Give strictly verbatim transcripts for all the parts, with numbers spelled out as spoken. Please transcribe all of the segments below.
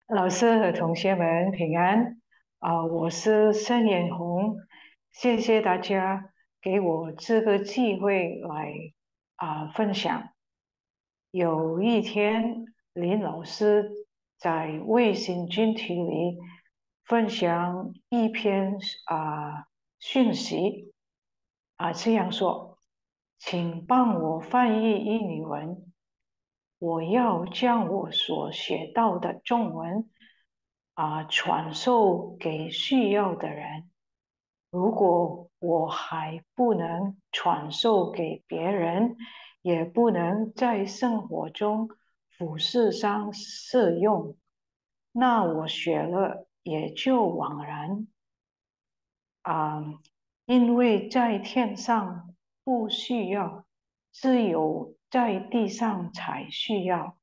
老师和同学们平安啊！我是盛艳红，谢谢大家给我这个机会来啊分享。有一天，林老师在微信群体里分享一篇啊讯息啊，这样说：请帮我翻译英语文，我要将我所学到的中文啊传授给需要的人。如果我还不能传授给别人，也不能在生活中、服饰上适用，那我学了也就枉然啊！因为在天上不需要，只有在地上才需要。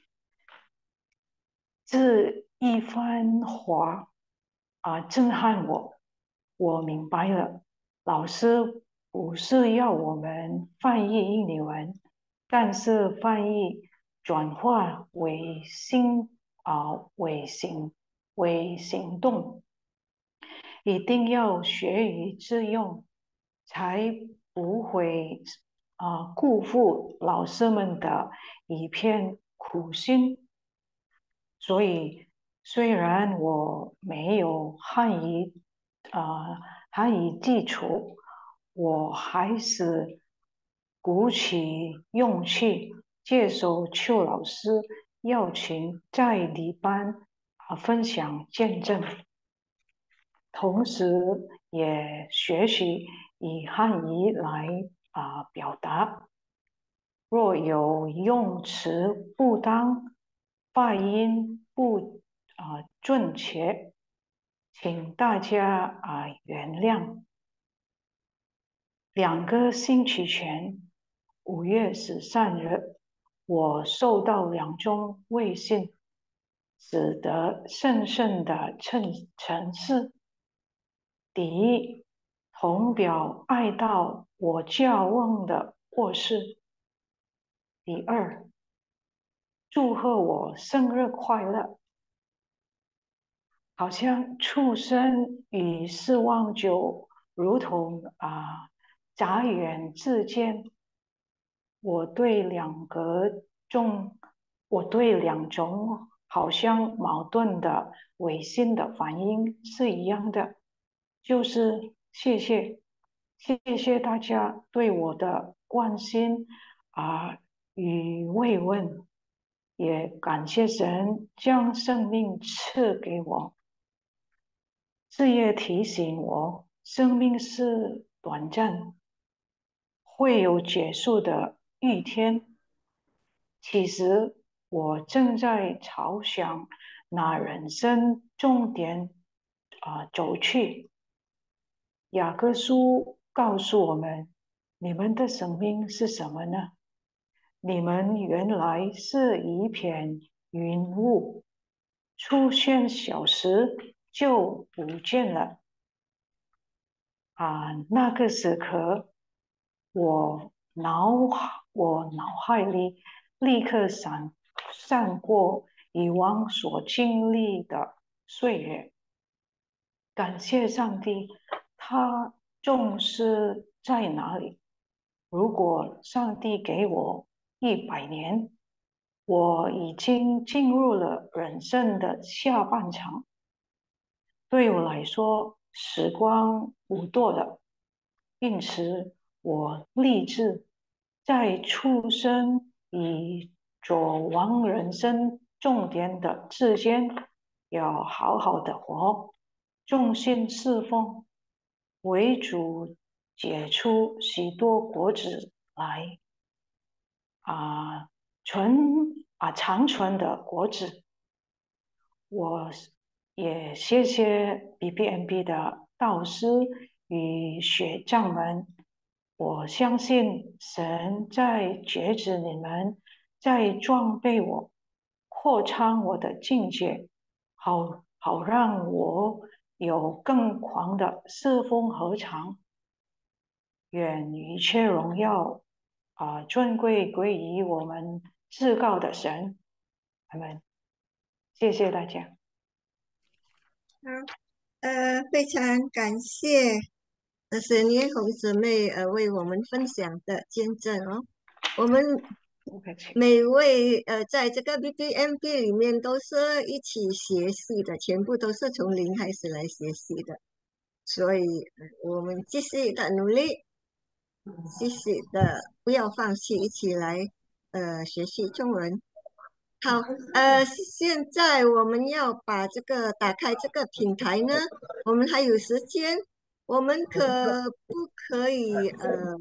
这一番话啊，震撼我。我明白了，老师不是要我们翻译印尼文，但是翻译转化为行啊为行为行动，一定要学以致用，才不会啊辜负老师们的一片苦心。所以，虽然我没有汉语啊、汉语基础，我还是鼓起勇气接受邱老师邀请，在礼班啊分享见证，同时也学习以汉语来啊、表达。若有用词不当、发音不啊、准确，请大家啊、原谅。两个星期前，五月十三日，我收到两宗微信，使得深深的沉沉思。第一，同表哀悼我教翁的过世；第二，祝贺我生日快乐。好像出生与死亡就如同啊眨眼之间。我对两个种，我对两种好像矛盾的违心的反应是一样的，就是谢谢，谢谢大家对我的关心啊与慰问，也感谢神将生命赐给我。这也提醒我，生命是短暂，会有结束的一天。其实我正在朝向那人生终点啊、走去。雅各书告诉我们：你们的生命是什么呢？你们原来是一片云雾，出现小时就不见了。啊，那个时刻，我脑我脑海里立刻闪闪过以往所经历的岁月。感谢上帝，他重视在哪里？如果上帝给我一百年，我已经进入了人生的下半场。对我来说，时光不多了，因此我立志在出生与走往人生终点的之间，要好好的活，众心侍奉，为主结出许多果子来啊，存啊长存的果子。我也谢谢 B B M B 的导师与学长们。我相信神在觉知你们，在装备我，扩张我的境界，好好让我有更狂的侍奉合场。愿一切荣耀啊、尊贵归于我们至高的神。阿门。 谢谢大家。 好，呃，非常感谢呃沈年红姊妹呃为我们分享的见证哦。我们不客气。 每位呃在这个 B B M B 里面都是一起学习的，全部都是从零开始来学习的，所以呃我们继续的努力，继续的不要放弃，一起来呃学习中文。好，呃，现在我们要把这个打开这个平台呢，我们还有时间，我们可不可以呃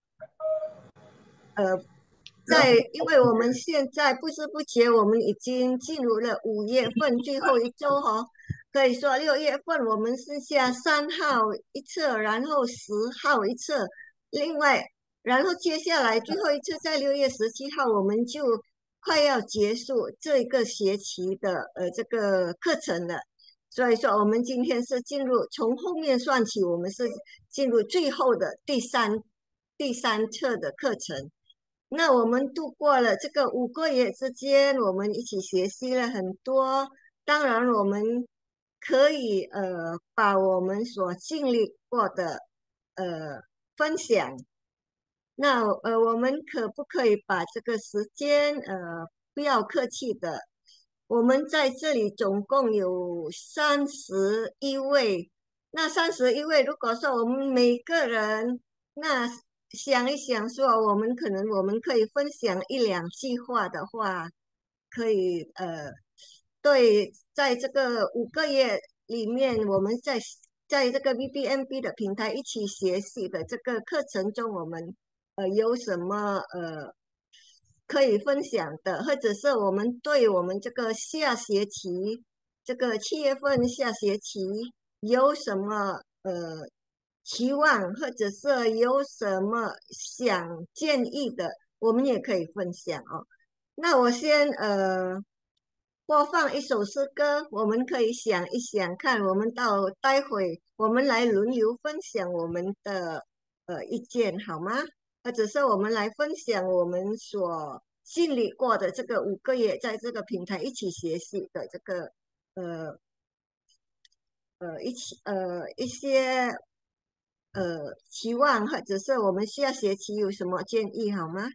呃，在，因为我们现在不知不觉我们已经进入了五月份最后一周哈，可以说六月份我们剩下三号一册，然后十号一册，另外，然后接下来最后一次在六月十七号，我们就快要结束这个学期的呃这个课程了。所以说，我们今天是进入从后面算起，我们是进入最后的第三第三册的课程。那我们度过了这个五个月之间，我们一起学习了很多。当然，我们可以呃把我们所经历过的呃分享。那呃，我们可不可以把这个时间呃不要客气的？我们在这里总共有三十一位。那三十一位，如果说我们每个人那想一想说，我们可能我们可以分享一两句话的话，可以呃，对，在这个五个月里面，我们在在这个 V B N B 的平台一起学习的这个课程中，我们呃有什么呃可以分享的，或者是我们对我们这个下学期这个七月份下学期有什么呃期望，或者是有什么想建议的，我们也可以分享哦。那我先呃播放一首诗歌，我们可以想一想看，我们到待会我们来轮流分享我们的呃意见好吗？或者是我们来分享我们所经历过的这个五个月在这个平台一起学习的这个呃呃一起呃一些呃期望，或者是我们下学期有什么建议好吗？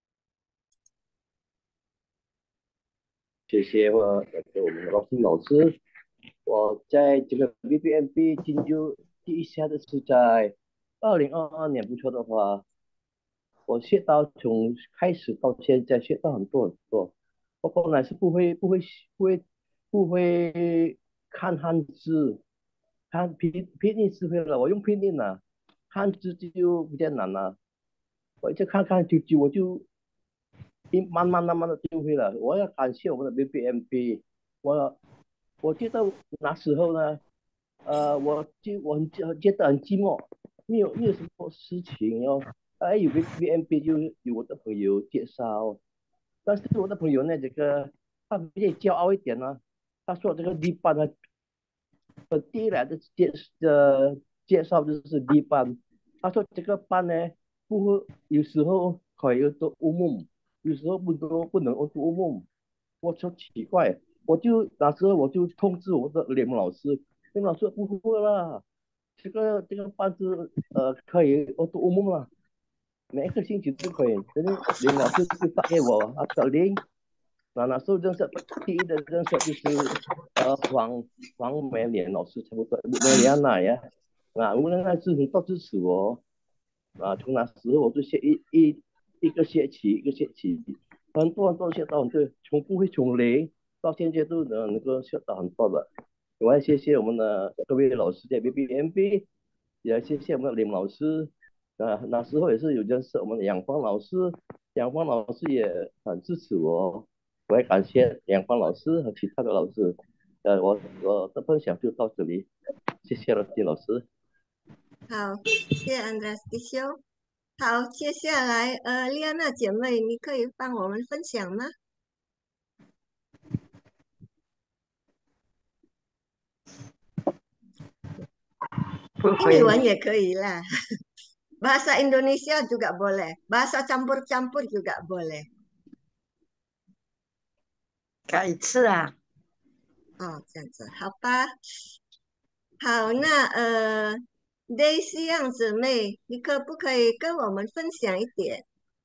谢谢我给我们的老师老师。我在这个 B B M B 进入第一下的是在二零二二年，不错的话，我学到从开始到现在学到很多很多。我本来是不会不会不会不会看汉字，看拼拼音是会了，我用拼音了，汉字就比较难了。我一直看看久久，我就一慢慢慢慢的就会了。我要感谢我们的 B B M B，我我觉得那时候呢，呃，我就我很觉得很寂寞，没有没有什么事情哦。哎，有 B B M B 就有我的朋友介绍，但是我的朋友呢，这个他比较骄傲一点呢，他说这个地班呢，呃，第一来的介呃介绍就是地班，他说这个班呢，不会有时候可以做乌梦，有时候不都不能做乌梦。我说奇怪，我就那时候我就通知我的联盟老师，联盟老师不会啦，这个这个班是呃可以做乌梦了。每一个星期都可以。可是林老师就发给我他的 link，那那时候认识第一的认识就是呃黄黄梅莲老师，差不多梅莲娜呀，啊，无论那是很多支持我，啊，从那时候我就学一一一个学期一个学期，很多很多学到很多，从不会从零到现在都能能够学到很多的。我要谢谢我们的各位老师在 B B M B，也要谢谢我们的林老师。啊，那时候也是有认识我们的杨芳老师，杨芳老师也很支持我，我也感谢杨芳老师和其他的老师。呃，我我的分享就到这里，谢谢了，金老师。 好，谢谢 Andres 弟兄。好，接下来呃，丽安娜姐妹，你可以帮我们分享吗？ 不会。 英语文也可以啦。Bahasa Indonesia juga boleh. Bahasa campur-campur juga boleh. 改一次啊， 哦，这样子，好吧。好，那呃，Daisy 样姊妹，你可不可以跟我们分享一点？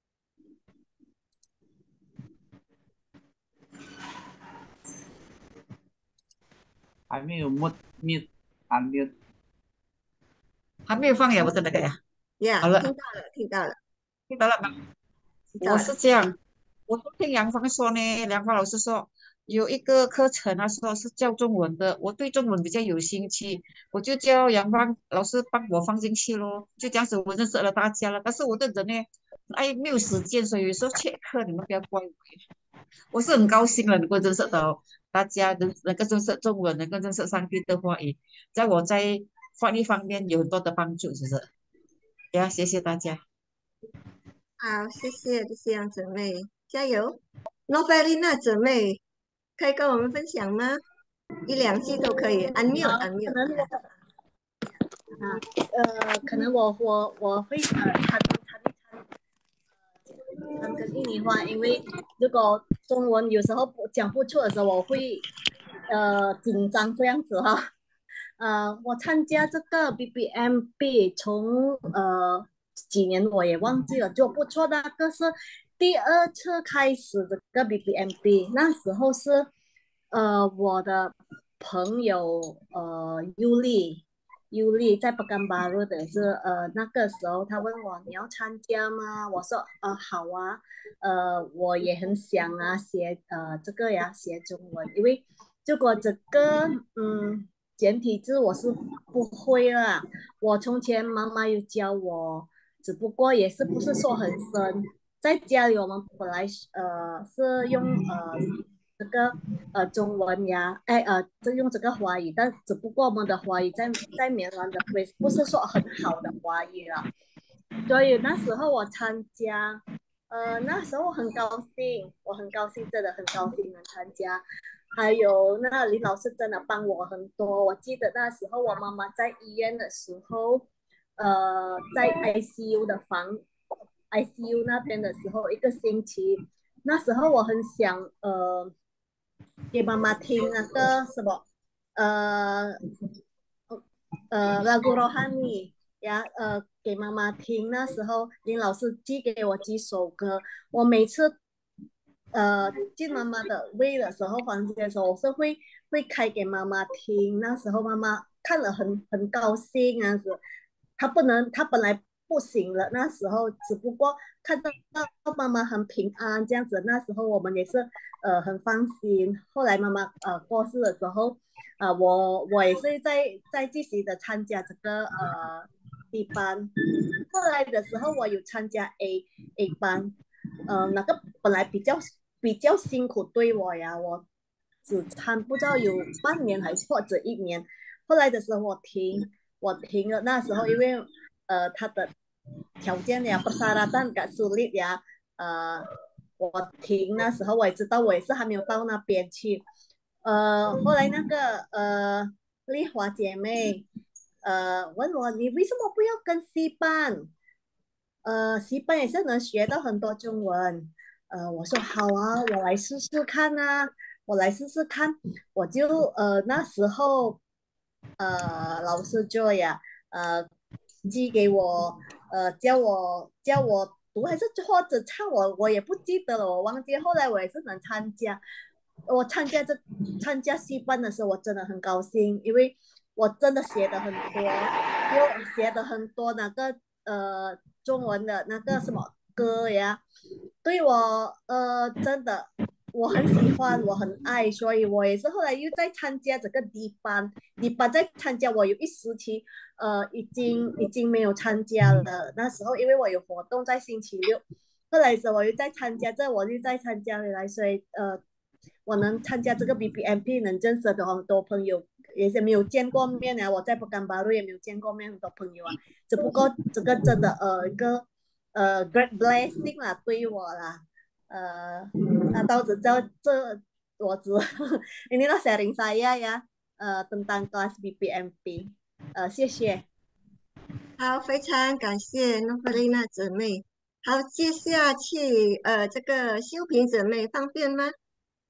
还没有 mute mute unmute。 还没有放呀，我的那个呀。好呀，听了， 到了，听到了， 听到了吗？我听到了。 是这样，我是听杨芳说呢，杨芳老师说有一个课程啊，说是教中文的，我对中文比较有兴趣，我就叫杨芳老师帮我放进去咯，就这样子我认识了大家了。但是我的人呢，哎，没有时间，所以有时候缺课，你们不要怪我。我是很高兴了，能够认识到大家，能能够认识中文，能够认识上帝的话语，在我在翻译方面有很多的帮助，是不是？呀，谢谢大家。 好，谢谢这些样姊妹，加油。Novelina 姊妹，可以跟我们分享吗？一两句都可以，unmute 可 unmute 能我呀。 啊呃，可能我我我会呃参参一参参跟印尼话，因为如果中文有时候不讲不出的时候，我会呃紧张这样子哈。呃，我参加这个 B B M B 从呃几年我也忘记了，就不错。那个是第二次开始这个 B B M B，那时候是呃我的朋友呃尤丽。尤丽在巴干巴鲁的是呃那个时候，他问我你要参加吗？我说呃好啊，呃我也很想啊学呃这个呀学中文，因为如果这个嗯简体字我是不会啦，我从前妈妈有教我，只不过也是不是说很深，在家里我们本来呃是用呃这个呃中文呀，哎呃，就用这个华语，但只不过我们的华语在在缅甸的不不是说很好的华语了，所以那时候我参加，呃，那时候我很高兴，我很高兴，真的很高兴能参加。还有那林老师真的帮我很多，我记得那时候我妈妈在医院的时候，呃，在 I C U 的房，I C U 那边的时候，一个星期，那时候我很想呃给妈妈听那个什么呃呃拉古罗汉尼呀，呃给妈妈听。那时候林老师寄给我几首歌，我每次呃进妈妈的位的时候，房间的时候，我是会会开给妈妈听。那时候妈妈看了很很高兴啊，子。她不能，她本来不行了，那时候只不过看到妈妈很平安这样子，那时候我们也是呃很放心。后来妈妈呃过世的时候，啊、呃我我也是在在继续的参加这个呃 B 班。后来的时候，我有参加 A A 班，呃，那个本来比较比较辛苦对我呀，我只参不知道有半年还是或者一年。后来的时候我停，我停了。那时候因为呃他的条件呀不沙拉蛋跟苏力呀，呃我停那时候我也知道我也是还没有到那边去。呃，后来那个呃丽华姐妹呃问我你为什么不要跟 C 班？呃，C 班也是能学到很多中文。呃，我说好啊，我来试试看啊，我来试试看。我就呃那时候呃老师就呀呃寄给我呃教我教我读还是或者唱我我也不记得了，我忘记。后来我也是能参加，我参加这参加戏班的时候，我真的很高兴，因为我真的写的很多，又写的很多那个呃中文的那个什么歌呀，对我呃真的我很喜欢，我很爱，所以我也是后来又在参加这个 D 班，D 班在参加，我有一时期呃已经已经没有参加了。那时候因为我有活动在星期六，后来时候我又在参加，这我又再参加回来，所以呃我能参加这个 B B M P，能认识的很多朋友，也是没有见过面啊。我在不干巴路也没有见过面，很多朋友啊。只不过这个真的呃一个呃 great blessing 啦，对于我啦。呃，那到时就这我只 inilah sharing saya ya uh, tentang kelas B P M P。呃，谢谢。 好，非常感谢诺弗丽娜姊妹。好，接下去呃这个修平姊妹方便吗？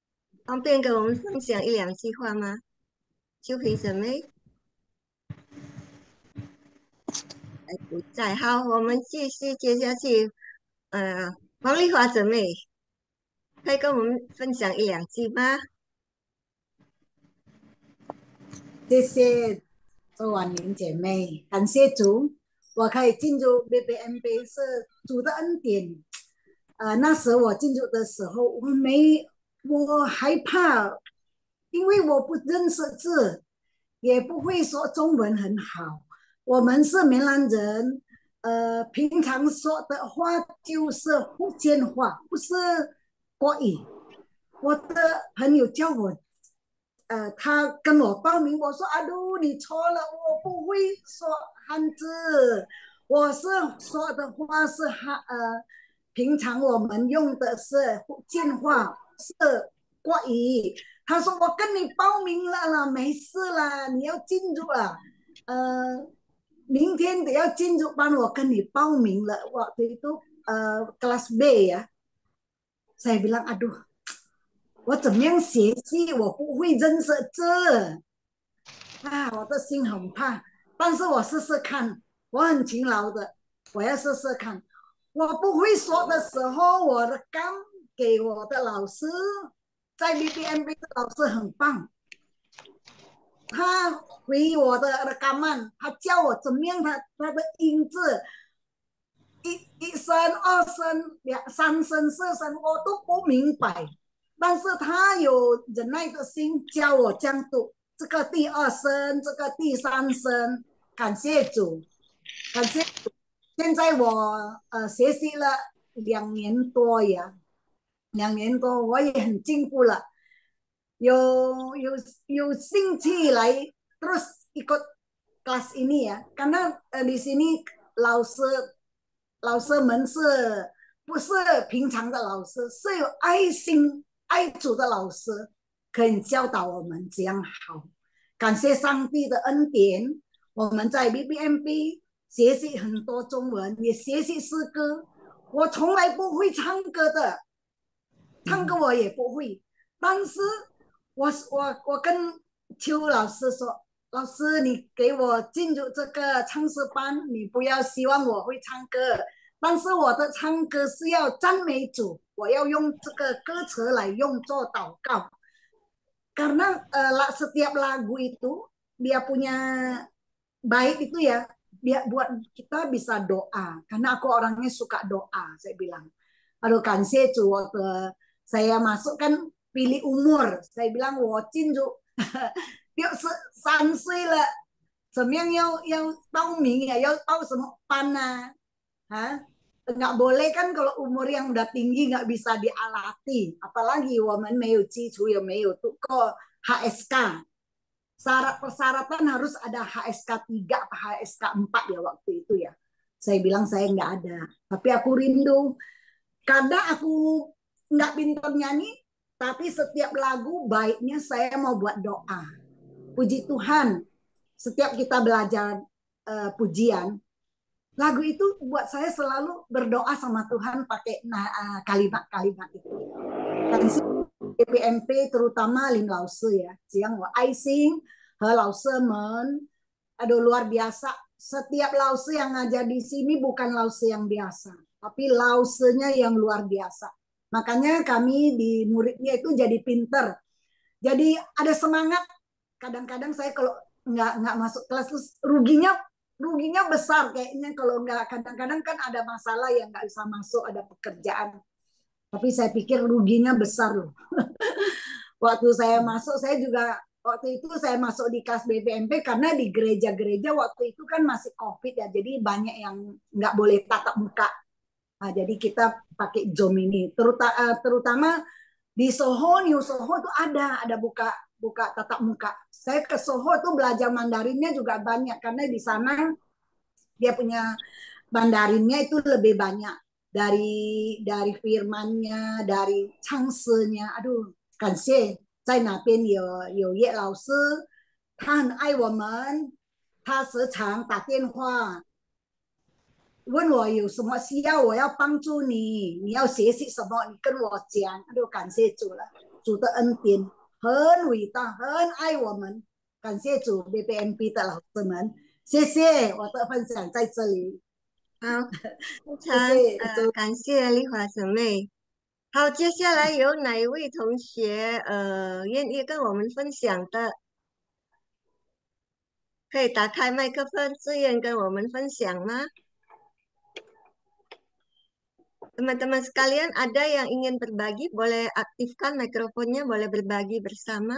方便跟我们分享一两句话吗？就凭什么？哎，不在。好，我们继续接下去。呃，黄丽华姊妹，可以跟我们分享一两句吗？ 谢谢周婉玲姐妹，感谢主，我可以进入 B B M B 是主的恩典。呃，那时我进入的时候，我没，我害怕，因为我不认识字，也不会说中文很好。我们是闽南人，呃，平常说的话就是福建话，不是国语。我的朋友叫我呃，他跟我报名，我说阿杜你错了，我不会说汉字，我是说的话是汉呃，平常我们用的是福建话，是国语。他说我跟你报名了啦，没事啦，你要进入啊，呃，明天得要进入班，我跟你报名了。Waktu itu uh, kelas B ya, saya bilang aduh 我怎么样学习？我不会认识字啊，我的心很怕。但是我试试看，我很勤劳的，我要试试看。我不会说的时候，我的刚给我的老师，在 B B M B 的老师很棒，他回我的 rekaman，他教我怎么样他他的音字，一一声、二声、两三声、四声，我都不明白。但是他有忍耐的心，教我这样读，这个第二声，这个第三声，感谢主，感谢主。现在我呃学习了两年多呀，两年多我也很进步了，有有有兴趣来 terus ikut kelas ini ya, karena uh, di sini 老师老师们是不是平常的老师，是有爱心爱主的老师，可以教导我们这样好。感谢上帝的恩典，我们在 B B M B 学习很多中文，也学习诗歌。我从来不会唱歌的，唱歌我也不会，但是我我我跟邱老师说，老师你给我进入这个唱诗班，你不要希望我会唱歌，但是我的唱歌是要赞美主，我要用这个歌词来用作祷告。Karena uh, setiap lagu itu dia punya baik itu ya, dia buat kita bisa doa. Karena aku orangnya suka doa, saya bilang. Aduh, 感谢主，我的 saya masuk kan pilih umur. Saya bilang 我进入六十三岁了，怎么样要要报名呀？要报什么班啊？啊？nggak boleh kan kalau umur yang udah tinggi nggak bisa dialati, apalagi 我们没有基础也没有 kok H S K, syarat persyaratan harus ada H S K tiga atau H S K empat ya waktu itu ya. Saya bilang saya nggak ada, tapi aku rindu. Kadang aku nggak pintar nyanyi, tapi setiap lagu baiknya saya mau buat doa. Puji Tuhan, setiap kita belajar uh, pujian, lagu itu buat saya selalu berdoa sama Tuhan pakai kalimat-kalimat itu. B P M P terutama Lim Lao Sư ya, Jiang Wo Ai Sing, He Lao Sư Men, aduh luar biasa. Setiap Lao Sư yang ngajar di sini bukan Lao Sư yang biasa, tapi Lao Sư-nya yang luar biasa. Makanya kami di muridnya itu jadi pinter, jadi ada semangat. Kadang-kadang saya kalau nggak nggak masuk kelas terus ruginya ruginya besar kayaknya kalau nggak, kadang-kadang kan ada masalah yang nggak bisa masuk, ada pekerjaan, tapi saya pikir ruginya besar loh. Waktu saya masuk, saya juga waktu itu saya masuk di kelas B P M P karena di gereja-gereja waktu itu kan masih COVID ya, jadi banyak yang nggak boleh tatap muka. Nah, jadi kita pakai Zoom ini, terutama terutama di Soho, New Soho itu ada ada buka buka tatap muka. Saya ke Soho tuh belajar Mandarinnya juga banyak karena di sana dia punya Mandarinnya itu lebih banyak dari dari firmannya, dari changsinya. Aduh, 感谢在那边有有叶老师，他很爱我们，他时常打电话问我有什么需要，我要帮助你，你要学习什么，你跟我讲。aduh 感谢主了。 主的恩典很伟大，很爱我们。感谢主 B B M B 的老师们，谢谢我的分享在这里。 好，非谢常谢呃感谢丽华姊妹。好，接下来有哪一位同学呃愿意跟我们分享的？可以打开麦克风，自愿跟我们分享吗？Teman-teman sekalian, ada yang ingin berbagi, boleh aktifkan mikrofonnya, boleh berbagi bersama.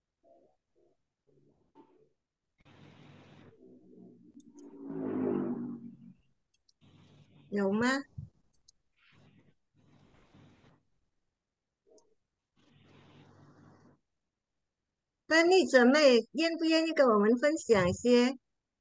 有吗？芬妮姊妹，愿不愿意跟我们分享一些？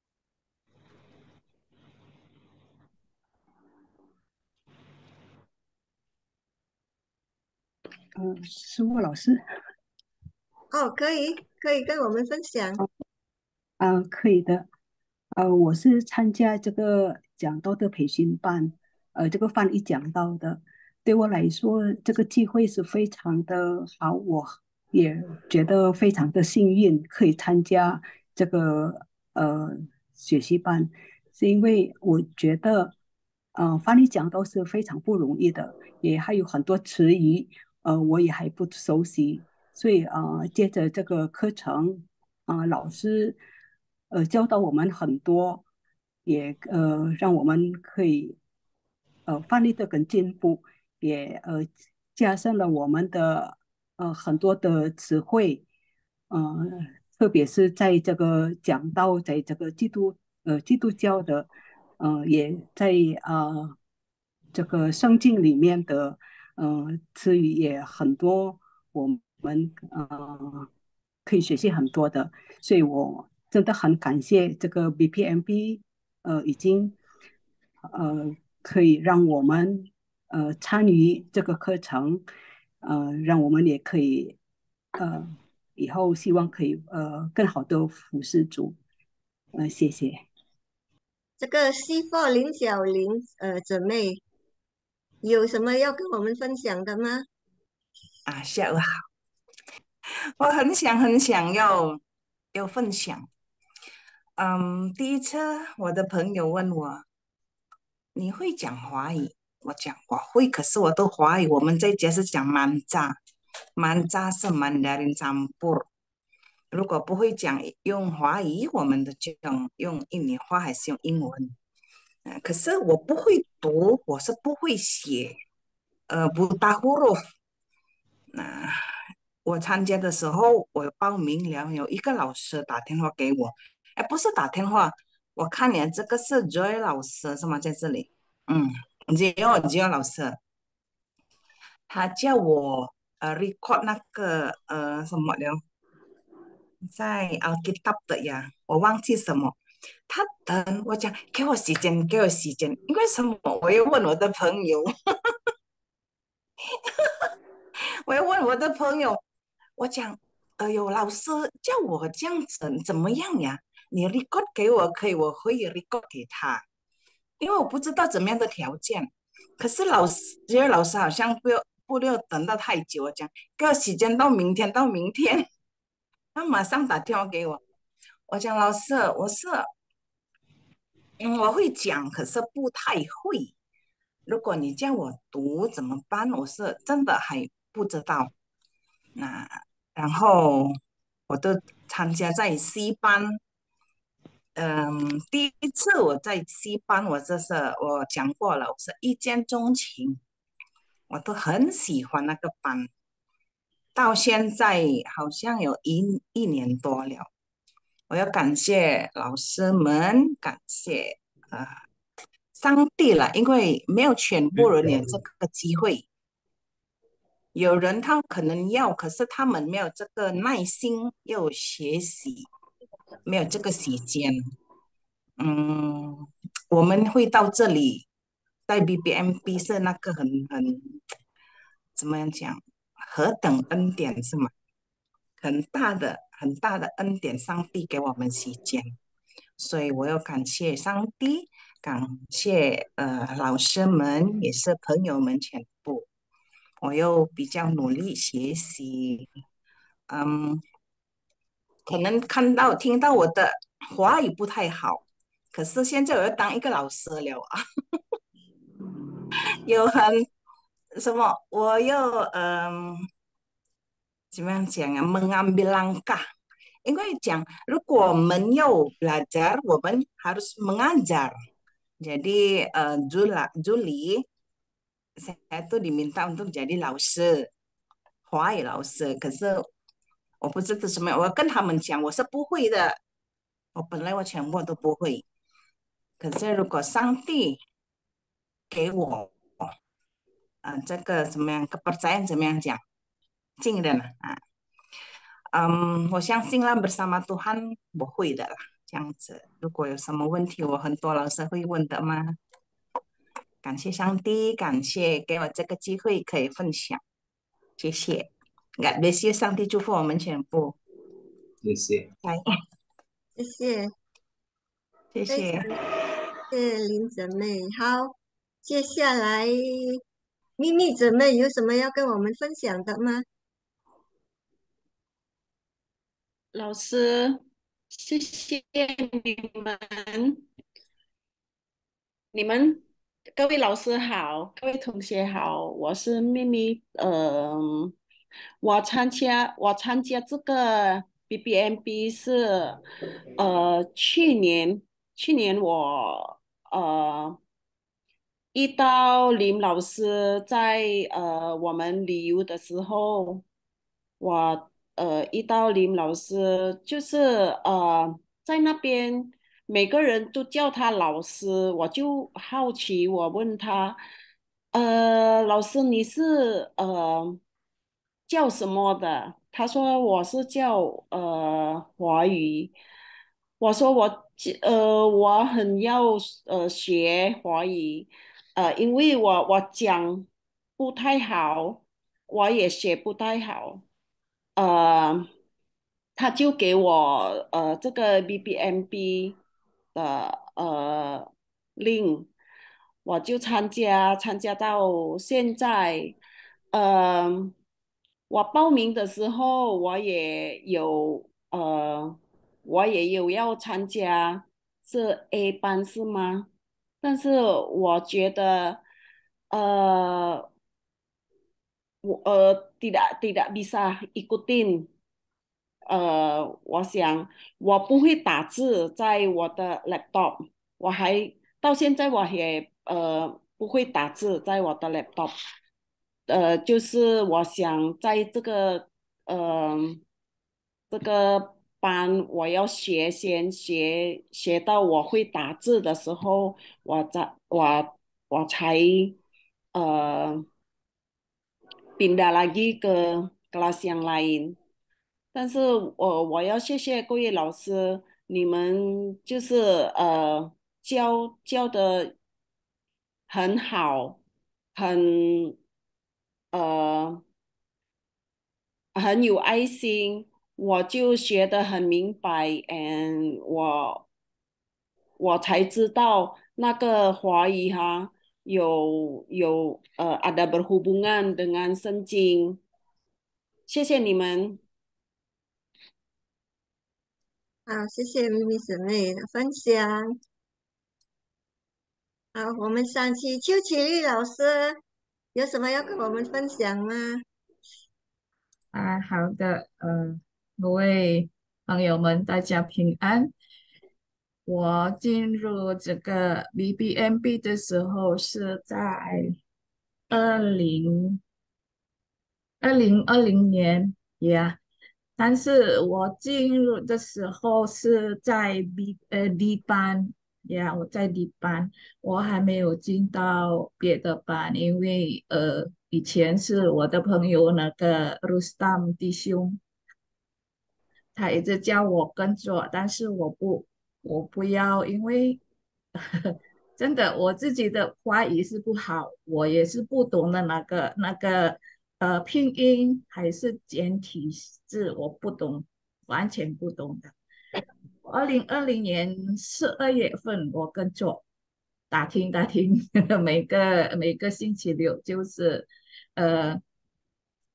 嗯，是莫老师。 哦，可以，可以跟我们分享。 啊，可以的。呃，我是参加这个讲道的培训班，呃，这个翻译讲道的。对我来说，这个机会是非常的好，我也觉得非常的幸运，可以参加这个呃学习班，是因为我觉得，呃，翻译讲道是非常不容易的，也还有很多词语，呃，我也还不熟悉，所以呃，接着这个课程。啊、呃老师呃教导我们很多，也呃让我们可以呃翻译的更进步，也呃加深了我们的呃很多的词汇，呃特别是在这个讲到在这个基督呃基督教的呃也在呃这个圣经里面的呃词语也很多，我们呃可以学习很多的。所以我真的很感谢这个 B P M B，呃，已经呃可以让我们呃参与这个课程，呃，让我们也可以呃以后希望可以呃更好的服侍主，呃，谢谢。 这个 C 四林小玲呃姊妹有什么要跟我们分享的吗？ 啊，下午好，我很想很想要要分享。嗯，第一次我的朋友问我，你会讲华语？我讲我会，可是我的华语我们在家是讲曼扎，曼扎是 Mandarin campur。如果不会讲用华语，我们的就用用印尼话还是用英文。嗯，可是我不会读，我是不会写，呃，不打 huruf。那我参加的时候，我报名了，有一个老师打电话给我，哎，不是打电话，我看你这个是 Joy 老师是吗？在这里，嗯，只有只有老师，他叫我呃 record 那个呃什么了，在 Alkitab 的呀，我忘记什么。他等我讲，给我时间，给我时间，因为什么？我要问我的朋友，我要问我的朋友，我讲，哎呦，老师叫我这样子怎么样呀？你 record 给我可以，我会 record 给他，因为我不知道怎么样的条件。可是老师，觉得老师好像不要不要等到太久，我讲给我时间到明天，到明天，他马上打电话给我，我讲老师，我是嗯我会讲，可是不太会。如果你叫我读怎么办？我是真的还不知道。那然后我都参加在 C 班，嗯，第一次我在 C 班，我这是我讲过了，我是一见钟情，我都很喜欢那个班，到现在好像有一一年多了。我要感谢老师们，感谢呃上帝了，因为没有全部人有这个机会。有人他可能要，可是他们没有这个耐心，又学习，没有这个时间。嗯，我们会到这里，在 B B M B 是那个很很怎么样讲，何等恩典是吗？很大的很大的恩典，上帝给我们时间，所以我要感谢上帝，感谢呃老师们，也是朋友们全部。 我又比较努力学习，嗯，可能看到听到我的华语不太好，可是现在我要当一个老师了啊，又很什么，我又嗯，怎么样讲啊？mengambil langkah，因为讲如果我们要 belajar，我们 harus mengajar。Jadi eh, Jula, Juli, saya tuh diminta untuk jadi 老师，华语老师。可是我不知道什么，我跟他们讲我是不会的，我本来我全部都不会。可是如果上帝给我啊、呃这个怎么样 kepercayaan 怎么样讲，信任啊，嗯，我相信啦，bersama Tuhan 我会的啦，这样子。如果有什么问题，我很多老师会问的嘛。感谢上帝，感谢给我这个机会可以分享，谢谢。感谢上帝祝福我们全部， 谢谢。 来， 谢谢， 谢非常谢。 谢谢林姊妹。好，接下来秘密姊妹有什么要跟我们分享的吗？ 老师，谢谢你们，你们各位老师好，各位同学好，我是秘密。呃，我参加我参加这个 B B M B 是呃去年去年我呃遇到林老师在呃我们旅游的时候，我呃遇到林老师，就是呃在那边每个人都叫他老师，我就好奇，我问他，呃，老师你是呃叫什么的？他说我是叫呃华语。我说我呃我很要呃学华语，呃因为我我讲不太好，我也写不太好。呃，他就给我呃这个 B B M B 的呃 link，我就参加参加到现在。呃，我报名的时候我也有呃我也有要参加，是 A 班是吗？但是我觉得呃。我呃tidak tidak bisa ikutin。呃，我想我不会打字在我的 laptop，我还到现在我也呃不会打字在我的 laptop。呃，就是我想在这个呃这个班我要学，先学学到我会打字的时候，我才我我才呃 pindah lagi ke kelas yang lain。但是我我要谢谢各位老师，你们就是呃教教的很好，很呃很有爱心，我就学得很明白，and 我我才知道那个华语哈有有呃 ada berhubungan dengan 圣经。谢谢你们。 好，谢谢咪咪姊妹的分享。好，我们上期邱启丽老师有什么要跟我们分享吗？ 啊，好的，呃，各位朋友们，大家平安。我进入这个 B B M B 的时候是在二零二零二零年呀，但是我进入的时候是在 B 呃 D 班呀，我在 D 班，我还没有进到别的班，因为呃以前是我的朋友那个 Rustam 弟兄。他一直叫我跟着，但是我不，我不要，因为真的我自己的华语是不好，我也是不懂的那个那个呃拼音还是简体字，我不懂，完全不懂的。二零二零年十二月份，我跟着打听打听，每个每个星期六就是呃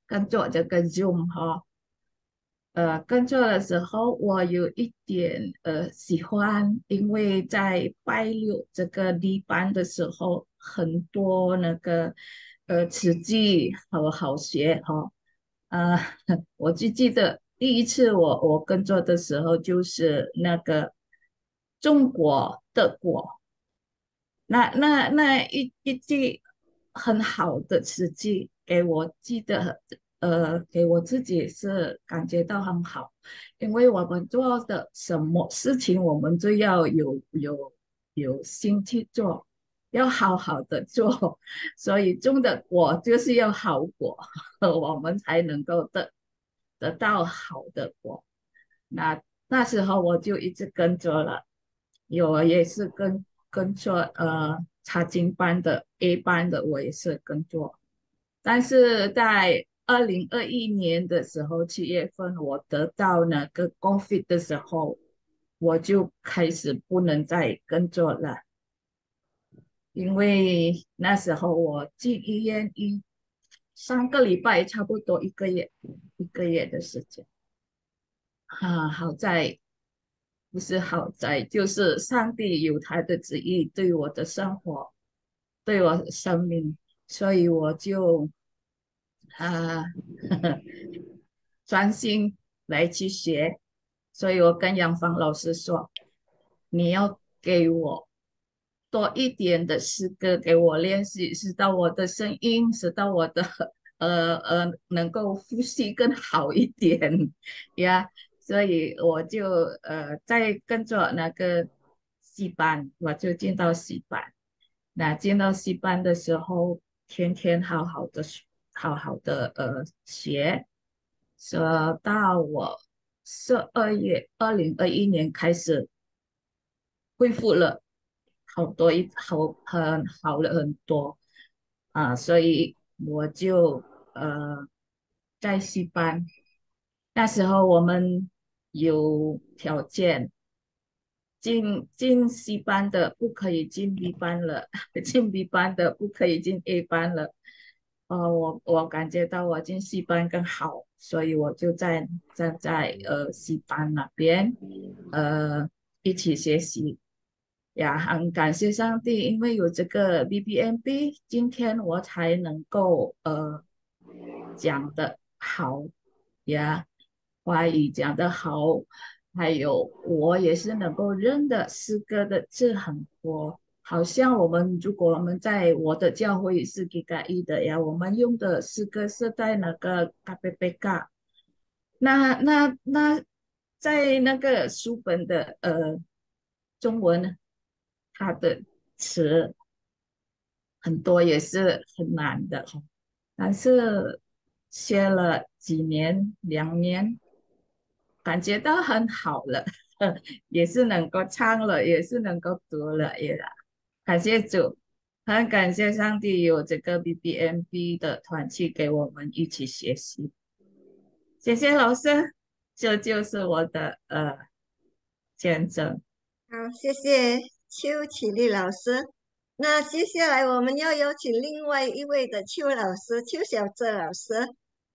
跟做这个 Zoom 哈。呃，工作的时候，我有一点呃喜欢，因为在拜六这个立班的时候，很多那个呃词句好好学哈。呃，我就记得第一次我我工作的时候，就是那个中国的国。那那那一一句很好的词句，给我记得，呃，给我自己是感觉到很好，因为我们做的什么事情，我们就要有有有心去做，要好好的做，所以种的果就是要好果，我们才能够得得到好的果。那那时候我就一直跟着了，有也是跟跟着呃查经班的 A 班的，我也是跟着。但是在二零二一年的时候，七月份我得到那个 COVID 的时候，我就开始不能再跟着了，因为那时候我进医院一三个礼拜，差不多一个月一个月的时间。啊，好在不是好在，就是上帝有他的旨意对我的生活，对我的生命，所以我就啊专心来去学。所以我跟杨芳老师说，你要给我多一点的诗歌给我练习，使到我的声音，使到我的呃呃能够呼吸更好一点呀。所以我就呃在跟着那个戏班，我就进到戏班。那进到戏班的时候，天天好好的学好好的呃学，说到我十二月二零二一年开始恢复了，好多一好很好了很多啊，所以我就呃在戏班。那时候我们有条件，进进 C 班的不可以进 B 班了，进 B 班的不可以进 A 班了。呃，我我感觉到我进 C 班更好，所以我就在站在呃 C 班那边，呃一起学习。呀，很感谢上帝，因为有这个 B B M B，今天我才能够呃讲的好呀，华语讲的好，还有我也是能够认的诗歌的字很多。好像我们如果我们在我的教会是给嘎一的呀，我们用的诗歌是在那个嘎贝贝嘎，那那那在那个书本的呃中文呢，它的词很多也是很难的哈，但是学了几年两年，感觉到很好了，也是能够唱了，也是能够读了，也感谢主，很感谢上帝有这个 B B M B 的团契给我们一起学习。谢谢老师，这就是我的呃见证。 好，谢谢邱启立老师。那接下来我们要有请另外一位的邱老师，邱小泽老师。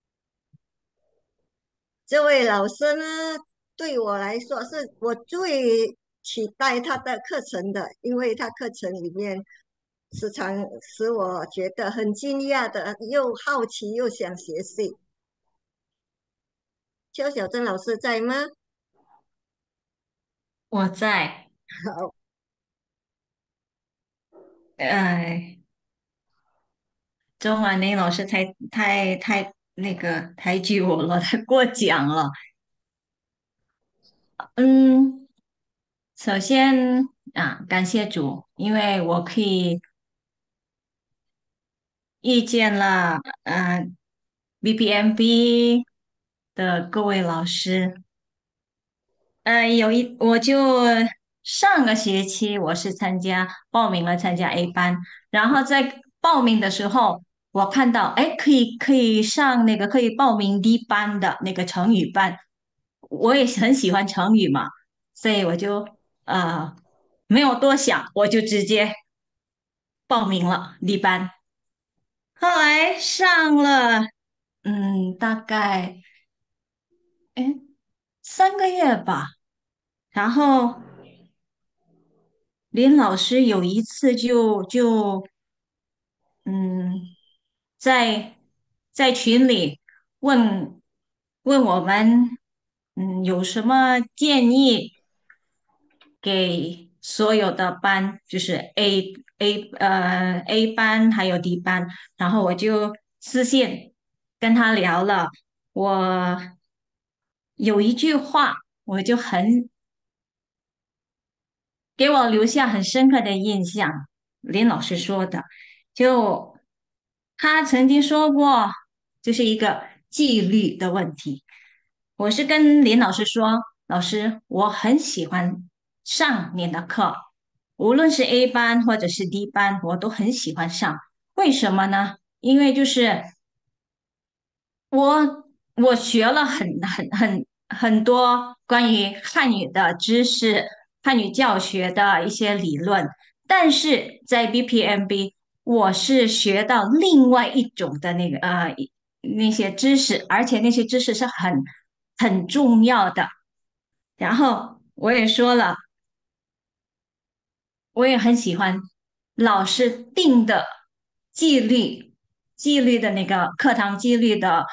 这位老师呢，对我来说是我最期待他的课程的，因为他课程里面时常使我觉得很惊讶的，又好奇又想学习。邱小珍老师在吗？ 我在， 好， 呃，周婉玲老师太太太那个抬举我了，太过奖了。嗯，首先啊，感谢主，因为我可以遇见了呃 B B M B 的各位老师。呃，有一我就上个学期我是参加报名了参加 A 班，然后在报名的时候，我看到哎，可以可以上那个可以报名 D 班的那个成语班，我也是很喜欢成语嘛，所以我就呃没有多想，我就直接报名了 D 班。后来上了嗯，大概哎三个月吧。然后林老师有一次就就嗯，在在群里问问我们，嗯，有什么建议给所有的班，就是 A A 呃 A 班还有 D 班，然后我就私信跟他聊了，我有一句话，我就很给我留下很深刻的印象。林老师说的，就他曾经说过，就是一个纪律的问题。我是跟林老师说，老师，我很喜欢上您的课，无论是 A 班或者是 D 班，我都很喜欢上。为什么呢？因为就是我我学了很很很很多关于汉语的知识，汉语教学的一些理论，但是在 B P M B 我是学到另外一种的那个呃那些知识，而且那些知识是很很重要的。然后我也说了，我也很喜欢老师定的纪律，纪律的那个课堂纪律的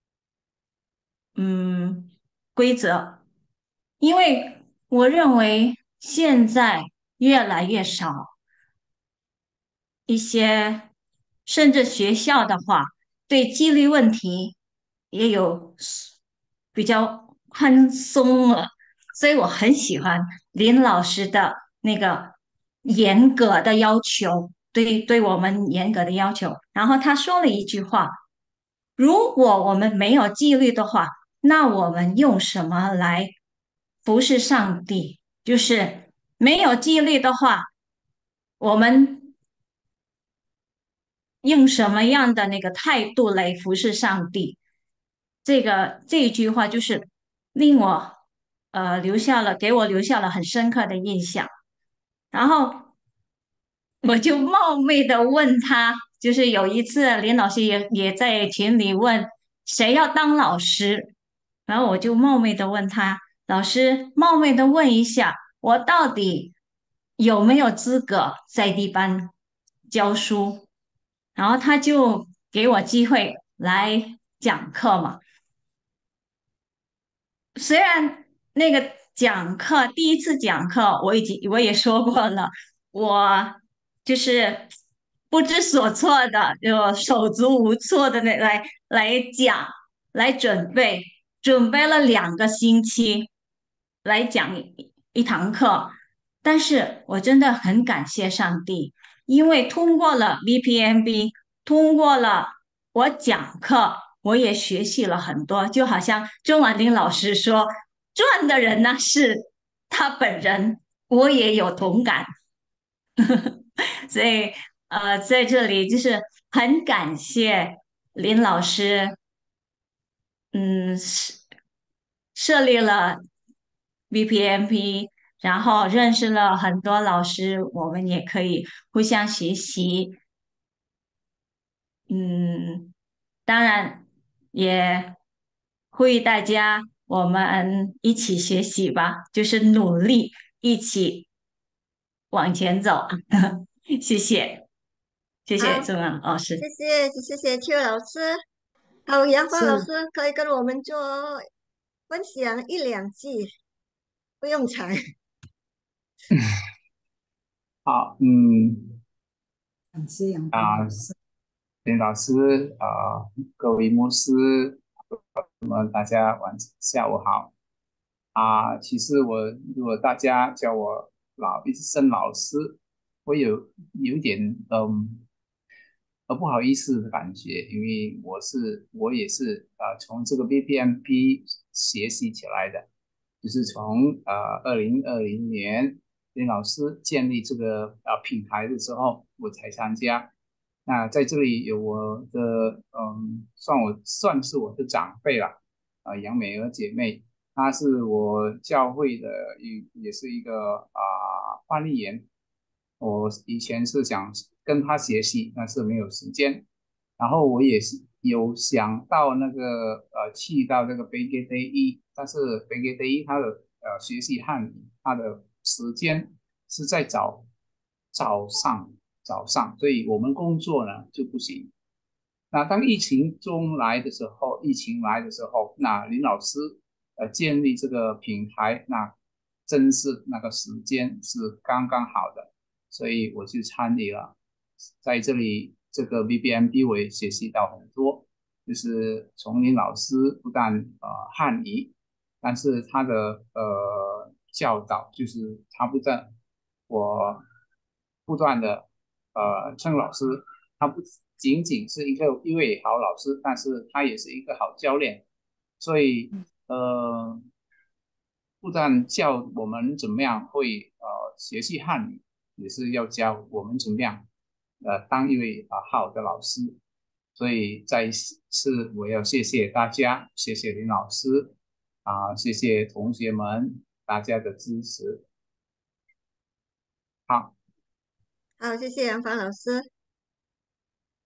嗯规则，因为我认为现在越来越少一些，甚至学校的话，对纪律问题也有比较宽松了，所以我很喜欢林老师的那个严格的要求，对对我们严格的要求。然后他说了一句话：如果我们没有纪律的话，那我们用什么来服侍上帝？就是没有纪律的话，我们用什么样的那个态度来服侍上帝？这个这一句话就是令我呃留下了，给我留下了很深刻的印象。然后我就冒昧的问他，就是有一次林老师也也在群里问谁要当老师，然后我就冒昧的问他，老师冒昧的问一下，我到底有没有资格在地班教书？然后他就给我机会来讲课嘛。虽然那个讲课第一次讲课，我已经我也说过了，我就是不知所措的，就手足无措的那来来讲，来准备，准备了两个星期来讲一一堂课，但是我真的很感谢上帝，因为通过了 B P M B，通过了我讲课。我也学习了很多，就好像周婉玲老师说，赚的人呢是他本人，我也有同感，所以呃，在这里就是很感谢林老师，嗯，设设立了 B P M P，然后认识了很多老师，我们也可以互相学习，嗯，当然也呼吁大家，我们一起学习吧，就是努力一起往前走。谢谢，谢好， 谢钟阳老师。 谢谢谢谢邱老师，好，杨芳老是师可以跟我们做分享一两句，不用长。 好，嗯感谢杨光啊， 老师。 林老师啊，各位牧师，那么大家晚下午好啊。其实我如果大家叫我老一声老师，我有有一点嗯呃不好意思的感觉，因为我是我也是呃从这个 B P M P 学习起来的，就是从呃二零二零年林老师建立这个呃品牌的时候，我才参加。那在这里有我的嗯，算我算是我的长辈了，啊、杨美娥姐妹，她是我教会的一也是一个啊、翻译员。我以前是想跟她学习，但是没有时间。然后我也是有想到那个呃去到这个北京第一，但是北京第一它的呃学习汉语，它的时间是在早早上早上，所以我们工作呢就不行。那当疫情中来的时候，疫情来的时候，那林老师呃建立这个平台，那真是那个时间是刚刚好的，所以我就参与了。在这里，这个 B B M B 我也学习到很多，就是从林老师不但呃汉语，但是他的呃教导，就是他不但我不断的呃称老师，他不仅仅是一个一位好老师，但是他也是一个好教练，所以呃不但教我们怎么样会呃学习汉语，也是要教我们怎么样呃当一位啊、呃、好的老师。所以再一次我要谢谢大家，谢谢林老师啊、呃谢谢同学们大家的支持。好。 好，谢谢杨芳老师。